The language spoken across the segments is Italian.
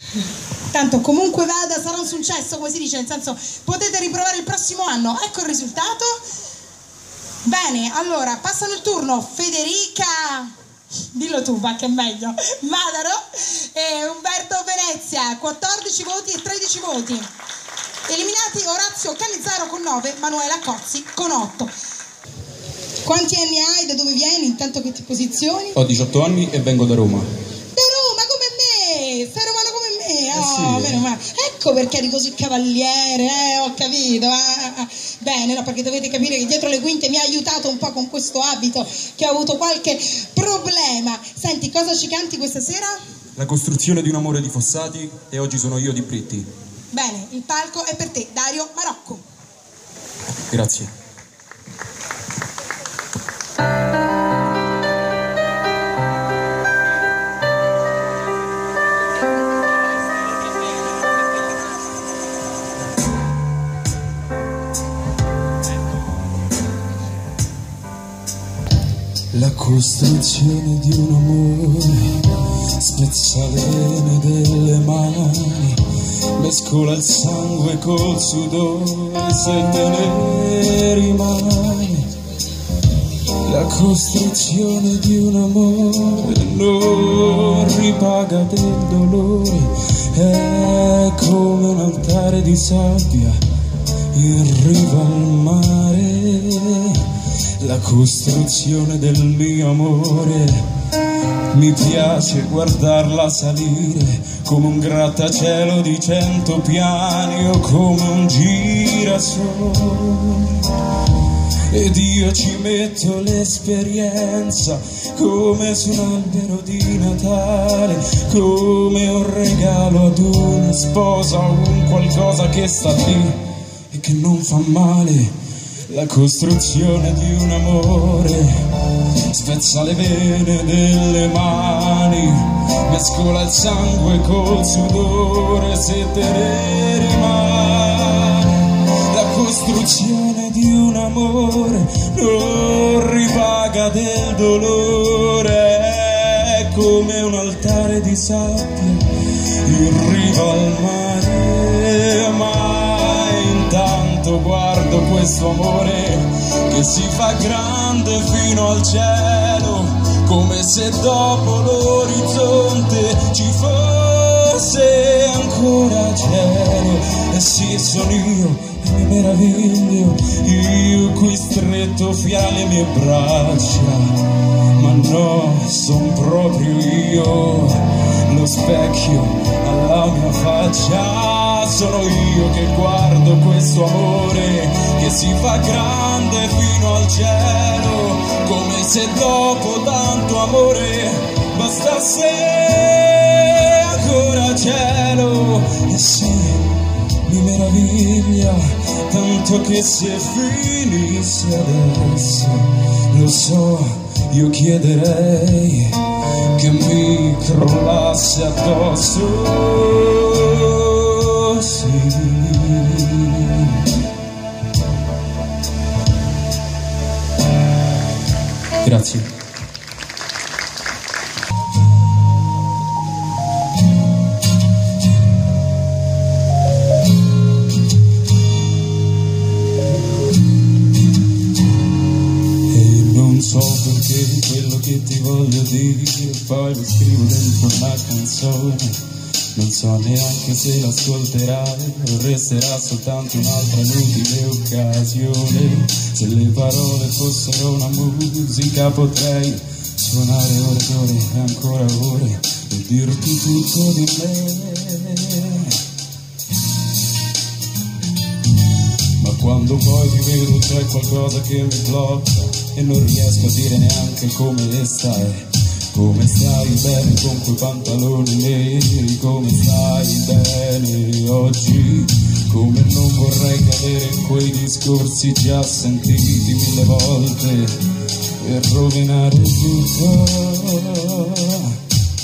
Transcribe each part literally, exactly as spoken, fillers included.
Tanto comunque vada sarà un successo, come si dice, nel senso potete riprovare il prossimo anno. Ecco il risultato. Bene, allora passano il turno Federica, dillo tu, va che è meglio, Madaro e Umberto Venezia, quattordici voti e tredici voti. Eliminati Orazio Cannizzaro con nove, Manuela Cozzi con otto. Quanti anni hai? Da dove vieni? Intanto che ti posizioni? Ho diciotto anni e vengo da Roma. Da Roma, come me! Sei romano come me! Eh Oh, sì. meno male. Ecco perché eri così cavaliere, eh, ho capito. Eh. Bene, no, perché dovete capire che dietro le quinte mi ha aiutato un po' con questo abito, che ho avuto qualche problema. Senti, cosa ci canti questa sera? La costruzione di un amore di Fossati e oggi sono io di Britti. Bene, il palco è per te, Dario Marocco. Grazie. La costruzione di un amore spezza le vene delle mani, mescola il sangue col sudore se te ne rimani. La costruzione di un amore non ripaga del dolore, è come un altare di sabbia in riva al mare. La costruzione del mio amore mi piace guardarla salire come un grattacielo di cento piani o come un girasole. Ed io ci metto l'esperienza come su un albero di Natale, come un regalo ad una sposa o un qualcosa che sta lì e che non fa male. La costruzione di un amore spezza le vene delle mani, mescola il sangue col sudore se te ne rimane. La costruzione di un amore non ripaga del dolore, è come un altare di sabbia in riva al mare. Ma intanto guardo questo amore che si fa grande fino al cielo, come se dopo l'orizzonte ci fosse ancora cielo. E sì, sono io e mi meraviglio, io qui stretto fra le mie braccia, ma no, son proprio io, lo specchio alla mia faccia. Sono io che guardo questo amore che si fa grande fino al cielo, come se dopo tanto amore bastasse ancora cielo. E sì, mi meraviglia tanto che se finisse adesso, lo so, io chiederei che mi crollasse addosso. Sì. Grazie. E non so perché quello che ti voglio dire poi lo scrivo dentro una canzone. Non so neanche se l'ascolterai o resterà soltanto un'altra inutile occasione. Se le parole fossero una musica potrei suonare ore e ore e ancora ore e dirti tutto di me. Ma quando poi ti vedo c'è qualcosa che mi blocca e non riesco a dire neanche come stai. Come stai bene con quei pantaloni neri, come stai bene oggi, come non vorrei cadere in quei discorsi già sentiti mille volte per rovinare tutto.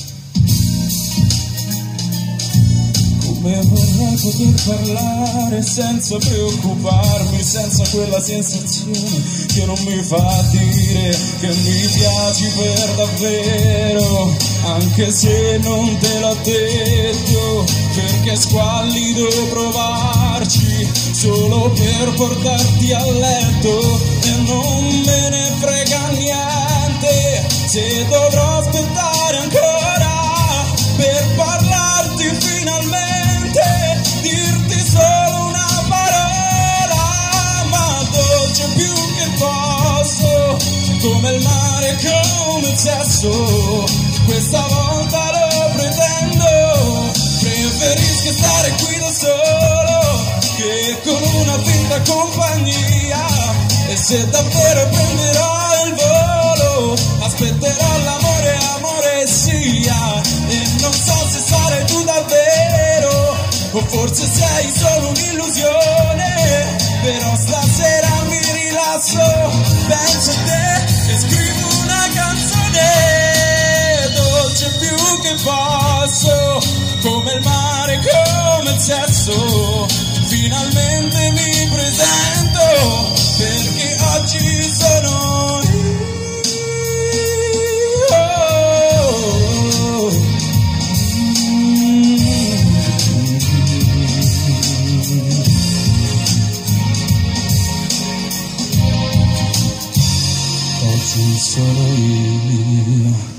Come vorrei poter parlare senza preoccuparmi, senza quella sensazione che non mi fa dire che mi piaci per davvero, anche se non te l'ho detto. perché è squallido provarci solo per portarti a letto, e non me ne frega niente se dovrò aspettare ancora per parlarti finalmente, dirti solo una parola, ma dolce più che posso, come il mare, come il sesso, questa volta lo pretendo, preferisco stare qui da solo che con una finta compagnia, e se davvero prenderò il volo aspetterò l'amore, amore sia, e non so se sarai tu davvero o forse sei solo un'illusione, però stasera mi rilasso, penso a te e scrivo una canzone, dolce più che posso, come il mare, come il sesso, finalmente mi presento, perché oggi sono io. Oggi sono io.